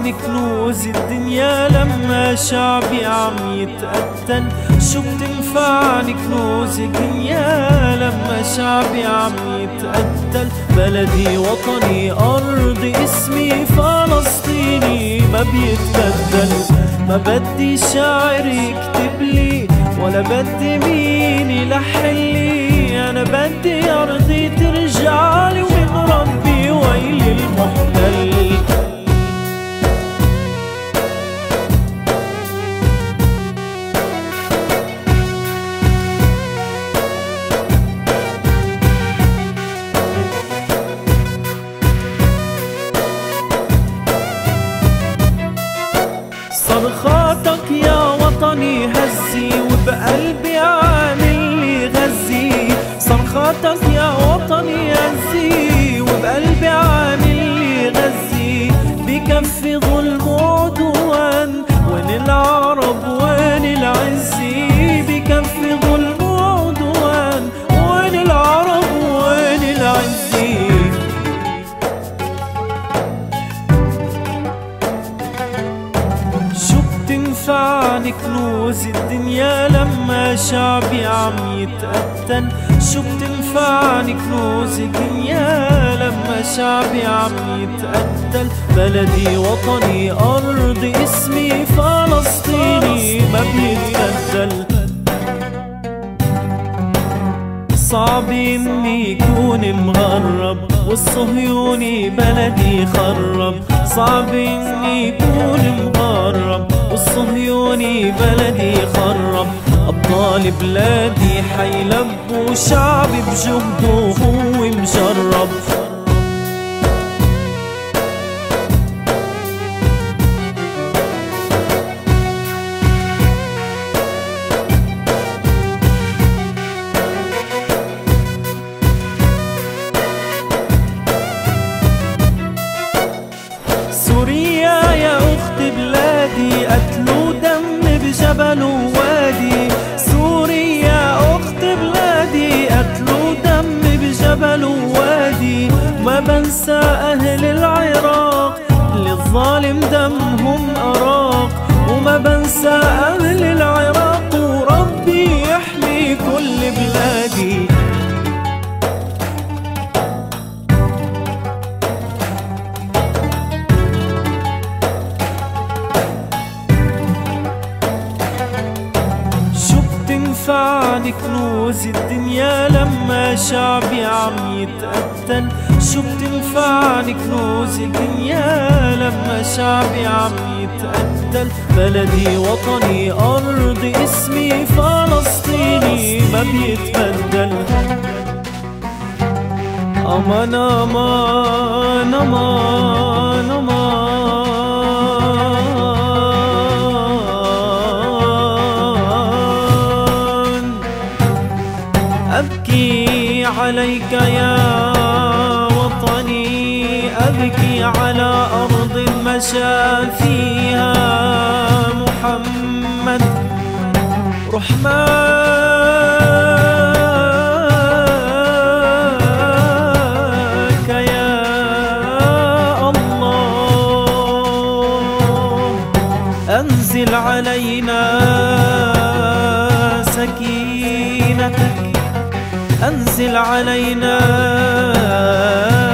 كنوز الدنيا لما شعبي عم يتقتل؟ شو بتنفعني كنوز الدنيا لما شعبي عم يتقتل؟ بلدي وطني أرضي اسمي فلسطيني ما بيتبدل. ما بدي شاعر يكتب لي ولا بدي مين يلحلي، أنا بدي أرضي ترجعلي ومن ربي ويل المحتل. صرخاتك يا وطني هزي وبقلبي عامل لي غزي. صرخاتك يا وطني هزي وبقلبي عامل لي غزي. بكفي ظلم وعدوان وين العرب وين العزي؟ بكفي ظلم وعدوان وين العرب وين العزي؟ بتنفعني كنوز الدنيا لما شعبي عم يتقتل؟ شو بتنفعني كنوز الدنيا لما شعبي عم يتقتل؟ بلدي وطني أرضي اسمي فلسطيني ما بيتبدل. صعب اني يكون مغرب والصهيوني بلدي خرب. صعب اني يكون مغرب والصهيوني بلدي خرب. ابطال بلادي حيلبوا شعبي بجهده وهو مجرب. سوريا يا أخت بلادي قتلوا دم بجبل ووادي. سوريا أخت بلادي قتلوا دم بجبل ووادي. ما بنسى أهل العراق للظالم دمهم أراق. وما بنسى أهل العراق وربي يحمي كل بلادي. بتنفعني كنوز الدنيا لما شعبي عم يتقتل؟ شو بتنفعني كنوز الدنيا لما شعبي عم يتقتل؟ بلدي وطني أرضي اسمي فلسطيني ما بيتبدل. أمان أمان أمان أمان أبكي عليك يا وطني. أبكي على أرض مشى فيها محمد رحمك يا الله. أنزل علينا سكينتك. أنزل علينا